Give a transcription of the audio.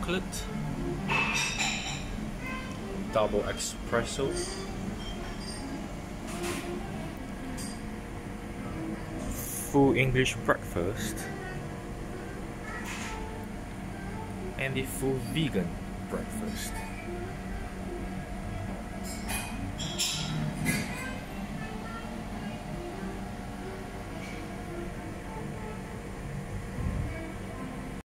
chocolate, double espresso, full English breakfast, and the full vegan breakfast.